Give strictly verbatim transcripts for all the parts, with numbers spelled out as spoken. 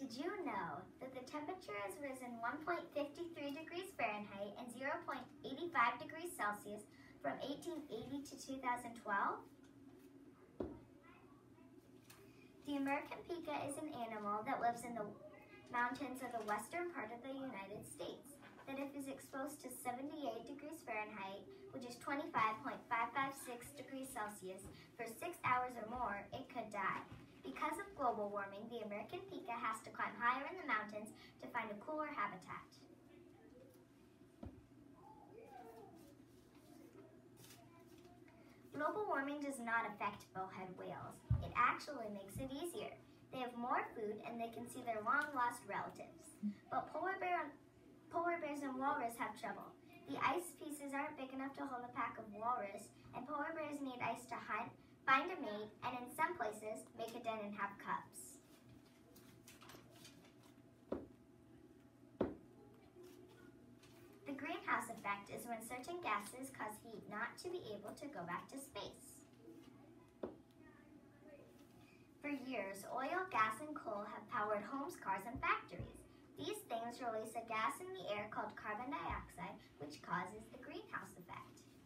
Did you know that the temperature has risen one point five three degrees Fahrenheit and zero point eight five degrees Celsius from eighteen eighty to two thousand twelve? The American pika is an animal that lives in the mountains of the western part of the United States. That if it is exposed to seventy-eight degrees Fahrenheit, which is twenty-five point five five six degrees Celsius, for six hours or more, it could die. Because of global warming, the American pika has to climb higher in the mountains to find a cooler habitat. Global warming does not affect bowhead whales. It actually makes it easier. They have more food and they can see their long-lost relatives. But polar, bear, polar bears and walrus have trouble. The ice pieces aren't big enough to hold a pack of walrus, and polar bears need ice to hunt, find a mate, and in some places, make a den and have cubs. The greenhouse effect is when certain gases cause heat not to be able to go back to space. For years, oil, gas, and coal have powered homes, cars, and factories. These things release a gas in the air called carbon dioxide, which causes the greenhouse effect.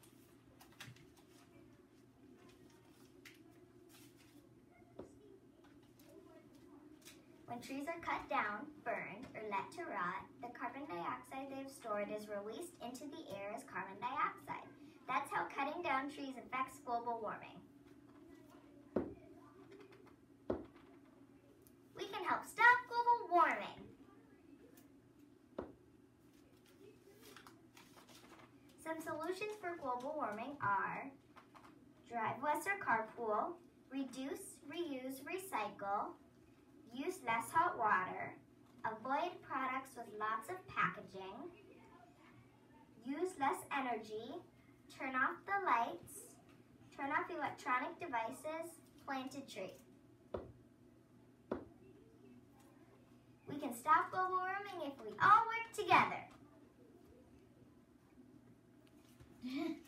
When trees are cut down, burned, or let to rot, the carbon dioxide they've stored is released into the air as carbon dioxide. That's how cutting down trees affects global warming. We can help stop global warming. Some solutions for global warming are drive less or carpool, reduce, reuse, recycle, use less hot water, avoid products with lots of packaging, use less energy, turn off the lights, turn off electronic devices, plant a tree. We can stop global warming if we all work together.